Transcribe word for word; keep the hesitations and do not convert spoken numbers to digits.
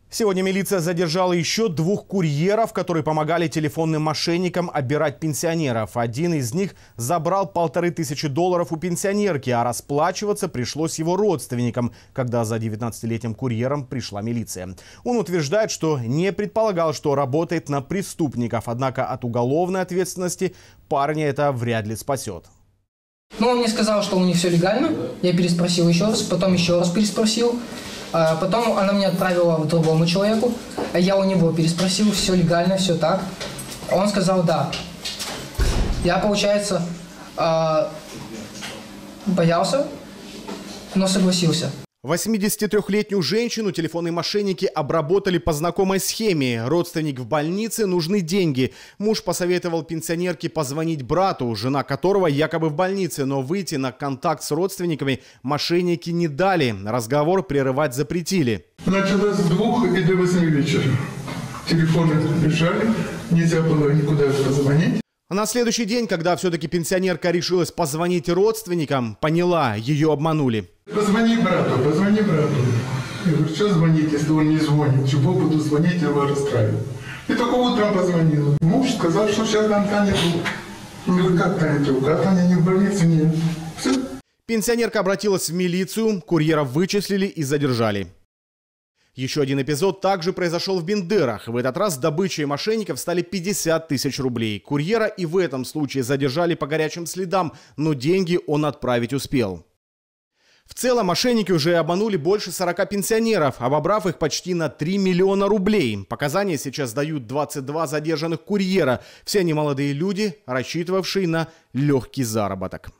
Сегодня милиция задержала еще двух курьеров, которые помогали телефонным мошенникам обирать пенсионеров. Один из них забрал полторы тысячи долларов у пенсионерки, а расплачиваться пришлось его родственникам, когда за девятнадцатилетним курьером пришла милиция. Он утверждает, что не предполагал, что работает на преступников, однако от уголовной ответственности парня это вряд ли спасет. Ну, он мне сказал, что у них все легально. Я переспросил еще раз, потом еще раз переспросил. Потом она меня отправила к другому человеку. Я у него переспросил, все легально, все так. Он сказал да. Я, получается, боялся, но согласился. восьмидесятитрёхлетнюю женщину телефонные мошенники обработали по знакомой схеме. Родственник в больнице, нужны деньги. Муж посоветовал пенсионерке позвонить брату, жена которого якобы в больнице, но выйти на контакт с родственниками мошенники не дали. Разговор прерывать запретили. Началось с двух и до восьми вечера. Телефоны лежали, нельзя было никуда позвонить. На следующий день, когда все-таки пенсионерка решилась позвонить родственникам, поняла, ее обманули. Позвони брату, позвони брату. Я говорю, что звонить, если он не звонит? Чего буду звонить, его расстраивать? И только утром позвонила. Муж сказал, что сейчас там Таня тут. Я говорю, как Таня тут? А Таня не в больнице, нет. Все. Пенсионерка обратилась в милицию, курьеров вычислили и задержали. Еще один эпизод также произошел в Бендерах. В этот раз добычей мошенников стали пятьдесят тысяч рублей. Курьера и в этом случае задержали по горячим следам, но деньги он отправить успел. В целом мошенники уже обманули больше сорока пенсионеров, обобрав их почти на три миллиона рублей. Показания сейчас дают двадцать два задержанных курьера. Все они молодые люди, рассчитывавшие на легкий заработок.